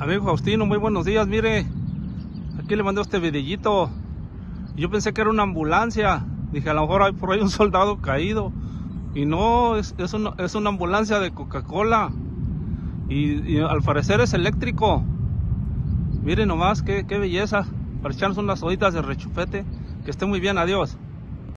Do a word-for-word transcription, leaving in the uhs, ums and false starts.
Amigo Faustino, muy buenos días. Mire, aquí le mandé este videíto. Yo pensé que era una ambulancia. Dije, a lo mejor hay por ahí un soldado caído. Y no, es, es, una, es una ambulancia de Coca-Cola. Y, y al parecer es eléctrico. Miren nomás, qué, qué belleza. Para echarnos unas horitas de rechupete. Que esté muy bien, adiós.